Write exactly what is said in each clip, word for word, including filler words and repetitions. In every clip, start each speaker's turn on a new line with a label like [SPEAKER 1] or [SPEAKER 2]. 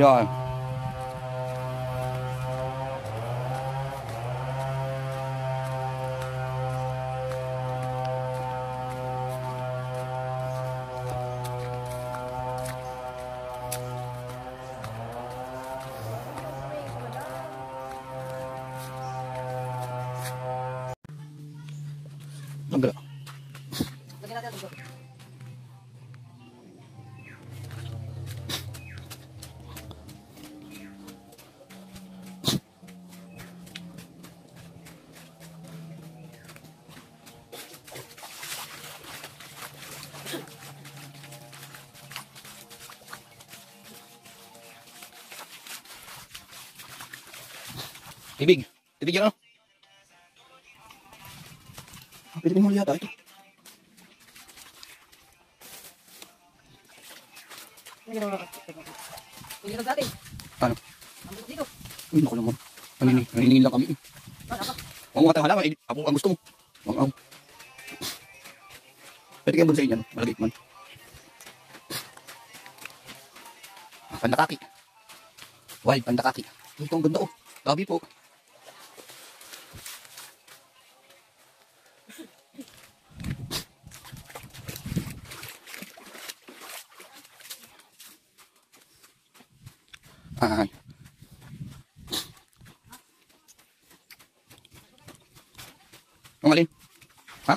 [SPEAKER 1] Yan. Enggak. Tibig. Tibig yan, ano? Pwede mo lihat ito. Ano? Uy, naku naman. Naniningin, naniningin lang kami. Ang mga halaman, eh, ako ang gusto mo. Ang ang. Pwede kayong bunsayin yan, malagit man. Pandakaki. Wild pandakaki. Ito ang ganda, oh. Gabi po. Ah. Ang alin? Ha?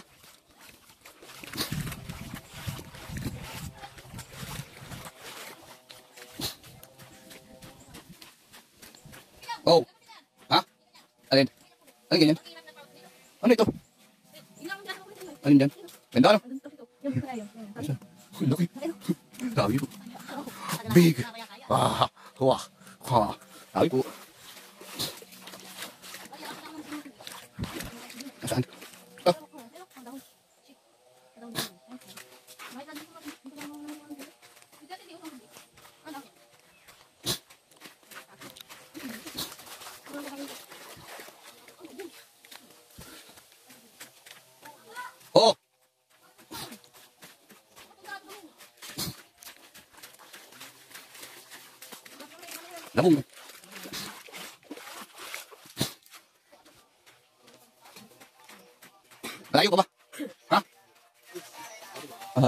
[SPEAKER 1] Oh. Ha? Alin? Alin ganyan? Ano ito? Alin dyan? Ganda ano? Uy, laki. Dami po. Big. Ah. Wah. Ha. Dami po. Nasaan? Ah. Oh. Labong. Layo ka ba? Ha? Ahan?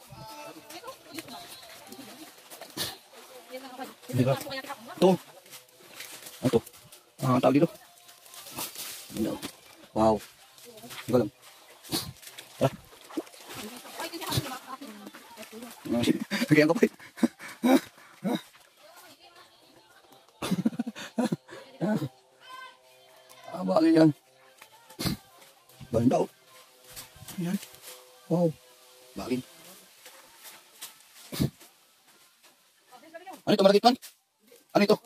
[SPEAKER 1] Hindi ba? Ito. Ano ito? Ah, tawag dito. Wow. Hindi ko alam. Tara. Kaya ko pa eh. Ah, bakit yan? Banda oh. Yan. Wow. Bakit? Ano ito, malagit man? Ano ito?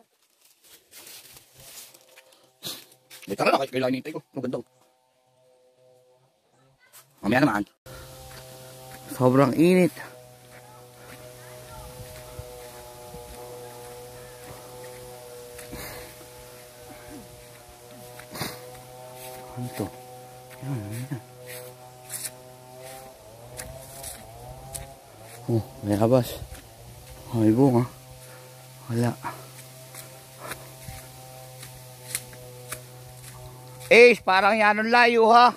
[SPEAKER 1] May tara na, kahit kailangan nintay ko. Ang ganda oh. Mamaya naman. Sobrang init. Ano ito? Yan, yan. Oh, may habas. May bunga. Wala. Eh, parang yan ang layo ha.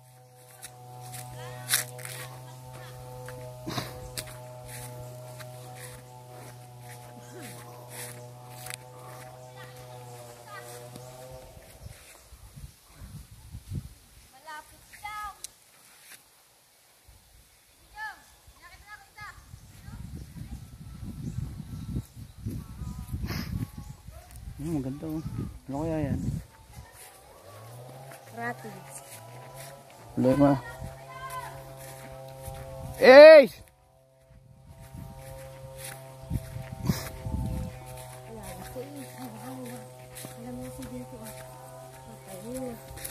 [SPEAKER 1] Hmm, maganda oh. Ano kaya yan?
[SPEAKER 2] Rapids.
[SPEAKER 1] Wala ma. Eh!
[SPEAKER 2] Wala ko eh. Alam mo si dito ah. Patay.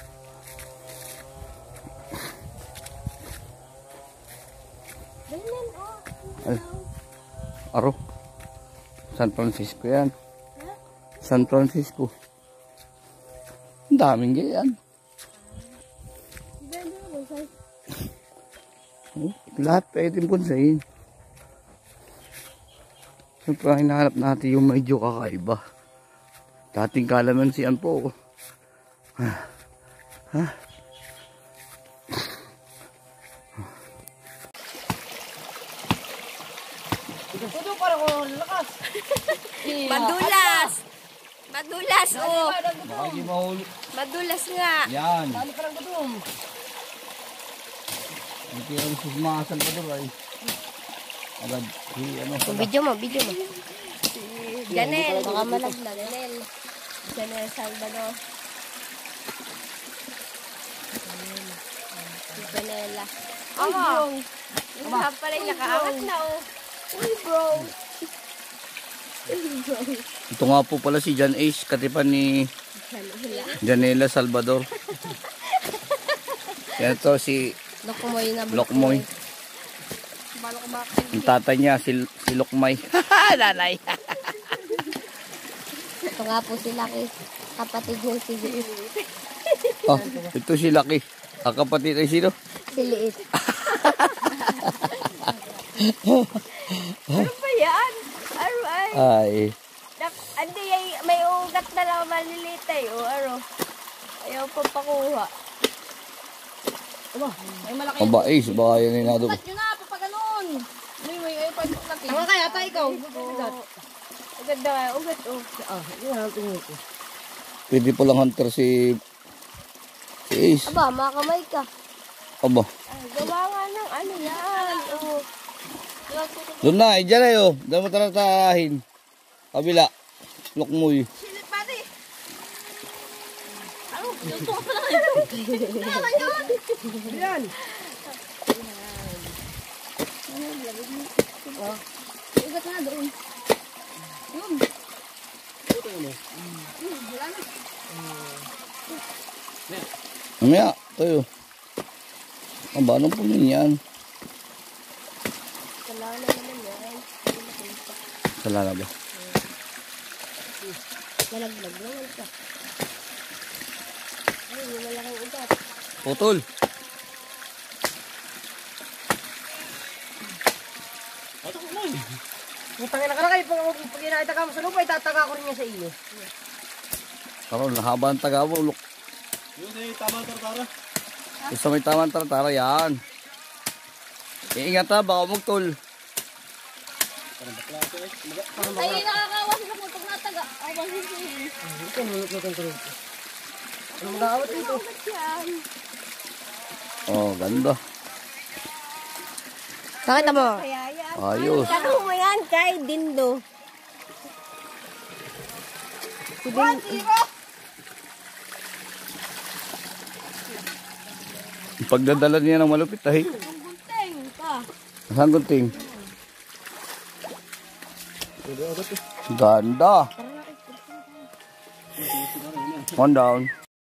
[SPEAKER 2] Ganyan oh.
[SPEAKER 1] Ay. Aro. San Francisco yan. San Francisco. Ang daming ganyan. Oh, lahat pwedeng bunsayin. Siyempre, hinahanap natin yung medyo kakaiba. Dating kalamansian po. Ha? Ha?
[SPEAKER 2] Tudo para ko lakas.
[SPEAKER 3] Madulas! Madulas, oh!
[SPEAKER 1] Baka hindi mahuli.
[SPEAKER 3] Madulas nga!
[SPEAKER 1] Yan.
[SPEAKER 2] Dali ka lang gutom.
[SPEAKER 1] Ang tirang susmasan pa doon ay. Agad. Si ano pala.
[SPEAKER 3] Video mo, video mo. Janel, baka malaglag. Janel. Janel Salvador. Si Janela. Ama! Yung hap pala yung nakaangat na, oh. Uy, bro!
[SPEAKER 1] Ito nga po pala si John Ace, katipan ni Janela Salvador. Yan to si
[SPEAKER 3] Lokmoy na
[SPEAKER 1] Lokmoy.
[SPEAKER 3] Balo ko bakit?
[SPEAKER 1] Ang tatay niya si, si Lokmay. Nanay.
[SPEAKER 3] Ito nga po si Lucky. Kapatid niya si Liit.
[SPEAKER 1] Oh, ito si Lucky. Ang kapatid ay sino?
[SPEAKER 3] Si Liit. Ano ba yan? Ano ay?
[SPEAKER 1] Ay.
[SPEAKER 3] Nak- Andi, ay, may ugat na lang maliliit ay. O ano? Ayaw pa pakuha.
[SPEAKER 2] Aba, ay malaki.
[SPEAKER 1] Aba Ace, baka yan yung nado ko.
[SPEAKER 2] Ugat nyo na, papaganon. May may ay pa laki. Tama kaya pa ikaw. Ugat.
[SPEAKER 3] Ugat na nga, ugat oh.
[SPEAKER 2] Ah, yun ang tingin ko.
[SPEAKER 1] Pwede po lang hunter si, si Ace.
[SPEAKER 3] Aba, makamay ka.
[SPEAKER 1] Aba.
[SPEAKER 3] Ah, gawa nga ng ano yan. Oh.
[SPEAKER 1] Doon na, dyan na yun. Doon mo taratahin. Kabila. Lokmoy.
[SPEAKER 2] Silit pati. Ano? Ito pa lang ito. Ano yun? Yan. Oh. Ugat na doon. Yun. Ito yun eh. Wala na.
[SPEAKER 1] Mamaya, tayo. Aba, anong po yun yan?
[SPEAKER 3] Wala na naman yan.
[SPEAKER 1] Salala ba?
[SPEAKER 3] Nalaglag naman ka. Ay, may malaking ugat.
[SPEAKER 1] Putol.
[SPEAKER 2] Putang ina ka na kayo. Pag, pag inakita ka mo sa lupa, itataga ko rin niya sa iyo.
[SPEAKER 1] Karoon, haba ang taga mo. Look.
[SPEAKER 4] Yun eh, tama tartara.
[SPEAKER 1] Isa may tamang tartara yan. Iingat ha, baka magtol.
[SPEAKER 3] Ay, nakakawas na po pag nataga. Awas na siya.
[SPEAKER 2] Ito, nulot na ito. Ano mag-aawat ito?
[SPEAKER 3] Ugat yan.
[SPEAKER 1] Oh, ganda.
[SPEAKER 3] Bakit mo?
[SPEAKER 1] Ayos.
[SPEAKER 3] Tanong mo yan kay Dindo. Si Dindo.
[SPEAKER 1] Pagdadala niya ng malupit ay.
[SPEAKER 3] Gunting ka.
[SPEAKER 1] Saan gunting? Ganda. One down.